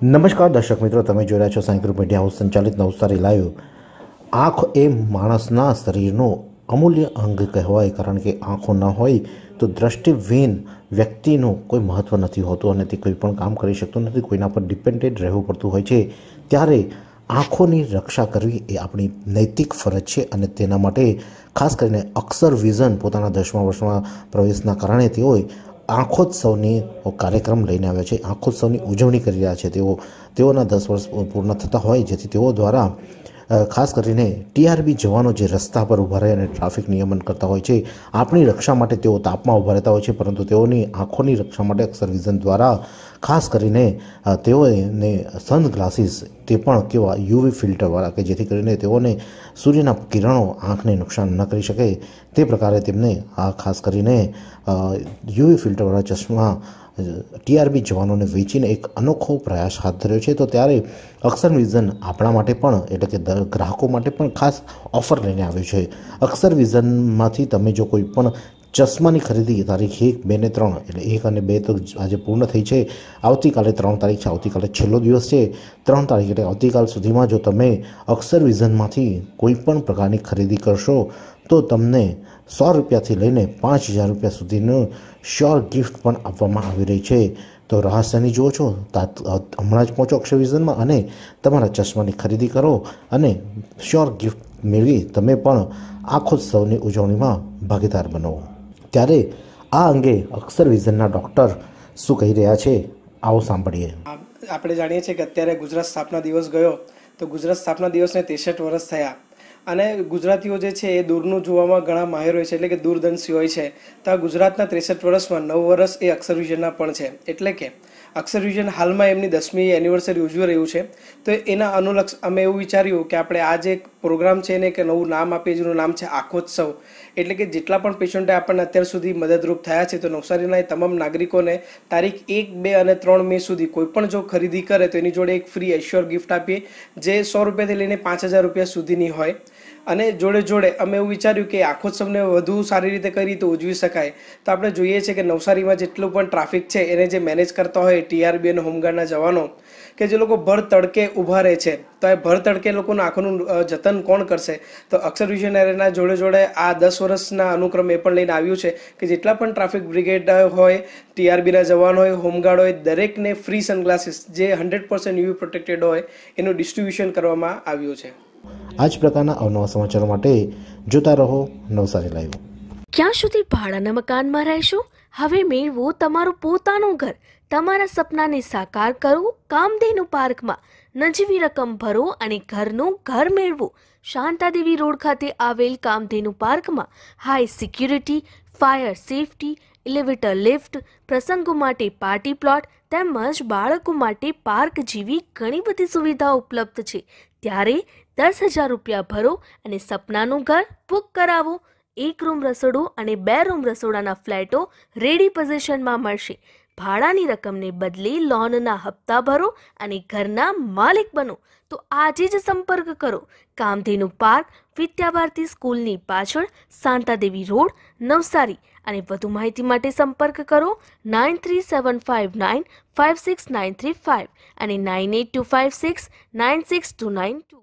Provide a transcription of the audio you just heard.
નમસ્કાર દર્શક મિત્રો, તમે જોઈ રહ્યા છો સાઈ ગ્રુપ મીડિયા હાઉસ સંચાલિત નવસારી લાઈવ। આંખ એ માણસના શરીરનું અમૂલ્ય અંગ કહેવાય, કારણ કે આંખો ન હોય તો દ્રષ્ટિવિહીન વ્યક્તિનું કોઈ મહત્ત્વ નથી હોતું અને તે કોઈ પણ કામ કરી શકતો નથી, કોઈના પર ડિપેન્ડેડ રહેવું પડતું હોય છે। ત્યારે આંખોની રક્ષા કરવી એ આપણી નૈતિક ફરજ છે અને તેના માટે ખાસ કરીને અક્ષર વિઝન પોતાના 10મા વર્ષમાં પ્રવેશના કારણે તેઓએ આંખોત્સવની કાર્યક્રમ લઈને આવ્યા છે। આંખોત્સવની ઉજવણી કરી રહ્યા છે તેઓના 10 વર્ષ પૂર્ણ થતા હોય, જેથી તેઓ દ્વારા ખાસ કરીને ટીઆરબી જવાનો જે રસ્તા પર ઊભા રહે અને ટ્રાફિક નિયમન કરતા હોય છે, આપણી રક્ષા માટે તેઓ તાપમાં ઊભા રહેતા હોય છે, પરંતુ તેઓની આંખોની રક્ષા માટે અક્ષર વિઝન દ્વારા ખાસ કરીને તેઓને સનગ્લાસીસ, તે પણ કેવા યુવી ફિલ્ટરવાળા, કે જેથી કરીને તેઓને સૂર્યના કિરણો આંખને નુકસાન ન કરી શકે તે પ્રકારે તેમને આ ખાસ કરીને યુવી ફિલ્ટરવાળા ચશ્મા ટીઆરબી જવાનોને વેચીને એક અનોખો પ્રયાસ હાથ ધર્યો છે। તો ત્યારે અક્ષર વિઝન આપણા માટે પણ, એટલે કે ગ્રાહકો માટે પણ ખાસ ઓફર લઈને આવ્યું છે। અક્ષર વિઝનમાંથી તમે જો કોઈ પણ ચશ્માની ખરીદી તારીખ 1, 2 ને 3, એટલે 1 અને 2 તો આજે પૂર્ણ થઈ છે, આવતીકાલે 3 તારીખ છે, આવતીકાલે છેલ્લો દિવસ છે, 3 તારીખ એટલે આવતીકાલ સુધીમાં જો તમે અક્ષર વિઝનમાંથી કોઈ પણ પ્રકારની ખરીદી કરશો તો તમને 100 રૂપિયાથી લઈને 5000 રૂપિયા સુધીનું શ્યોર ગિફ્ટ પણ આપવામાં આવી રહી છે। તો રાહ શેની જુઓ છો? હમણાં જ પહોંચો અક્ષર વિઝનમાં અને તમારા ચશ્માની ખરીદી કરો અને શ્યોર ગિફ્ટ મેળવી તમે પણ આંખોત્સવની ઉજવણીમાં ભાગીદાર બનો। ત્યારે આ અંગે અક્ષર વિઝનના ડૉક્ટર શું કહી રહ્યા છે, આવો સાંભળીએ। આપણે જાણીએ છીએ કે અત્યારે ગુજરાત સ્થાપના દિવસ ગયો, તો ગુજરાત સ્થાપના દિવસને 63 વર્ષ થયા અને ગુજરાતીઓ જે છે એ દૂરનું જોવામાં ઘણા માહિર હોય છે, એટલે કે દૂરદર્શી હોય છે। તો આ ગુજરાતના 63 વર્ષમાં 9 વર્ષ એ અક્ષર વિઝનના પણ છે, એટલે કે અક્ષર વિઝન હાલમાં એમની 10મી એનિવર્સરી ઉજવી રહ્યું છે। તો એના અનુલક્ષ અમે એવું વિચાર્યું કે આપણે આ જે પ્રોગ્રામ છે એને કે નવું નામ આપીએ, જેનું નામ છે આંખોત્સવ। એટલે કે જેટલા પણ પેશન્ટે આપણને અત્યાર સુધી મદદરૂપ થયા છે, તો નવસારીના તમામ નાગરિકોને તારીખ 1, 2 અને 3 મે સુધી કોઈ પણ જો ખરીદી કરે તો એની જોડે એક ફ્રી એશ્યોર ગિફ્ટ આપીએ, જે 100 રૂપિયાથી લઈને 5000 રૂપિયા સુધીની હોય। અને જોડે જોડે અમે એવું વિચાર્યું કે આંખોત્સવને વધુ સારી રીતે કઈ રીતે ઉજવી શકાય। તો આપણે જોઈએ છે કે નવસારીમાં જેટલું પણ ટ્રાફિક છે એને જે મેનેજ કરતા હોય ટીઆરબી અને હોમગાર્ડના જવાનો, કે જે લોકો ભર તડકે ઊભા રહે છે, તો એ ભર તડકે લોકોનું આંખોનું જતન કોણ કરશે? તો અક્ષર વિઝન એના જોડે જોડે આ 10 વર્ષના અનુક્રમ એ પણ લઈને આવ્યું છે કે જેટલા પણ ટ્રાફિક બ્રિગેડ હોય, ટીઆરબીના જવાન હોય, હોમગાર્ડ હોય, દરેકને ફ્રી સનગ્લાસીસ જે 100% યુવી પ્રોટેક્ટેડ હોય એનું ડિસ્ટ્રીબ્યુશન કરવામાં આવ્યું છે। આ જ પ્રકારના અવનવા સમાચારો માટે જોતા રહો નવસારી લાઈવ। ક્યાં સુધી ભાડાના મકાનમાં રહેશો? હવે મેળવો તમારું પોતાનું ઘર। તમારા સપનાને સાકાર કરો કામધેનુ પાર્કમાં। નજીવી રકમ ભરો અને ઘરનું ઘર મેળવો। શાંતાદેવી રોડ ખાતે આવેલ કામધેનુ પાર્કમાં high security, fire safety, elevator lift, પ્રસંગો માટે પાર્ટી પ્લોટ તેમજ બાળકો માટે પાર્ક જેવી ઘણી બધી સુવિધાઓ ઉપલબ્ધ છે। ત્યારે 10,000 રૂપિયા ભરો અને સપનાનું ઘર બુક કરાવો। 1 રૂમ રસોડું અને 2 રૂમ રસોડાના ફ્લેટો રેડી પોઝિશનમાં મળશે। ભાડાની રકમને બદલે લોનના હપ્તા ભરો અને ઘરના માલિક બનો। તો આજે જ સંપર્ક કરો કામધેનુ પાર્ક, વિદ્યાભારતી સ્કૂલની પાછળ, શાંતાદેવી રોડ, નવસારી। અને વધુ માહિતી માટે સંપર્ક કરો 9375956935 અને 9825696292।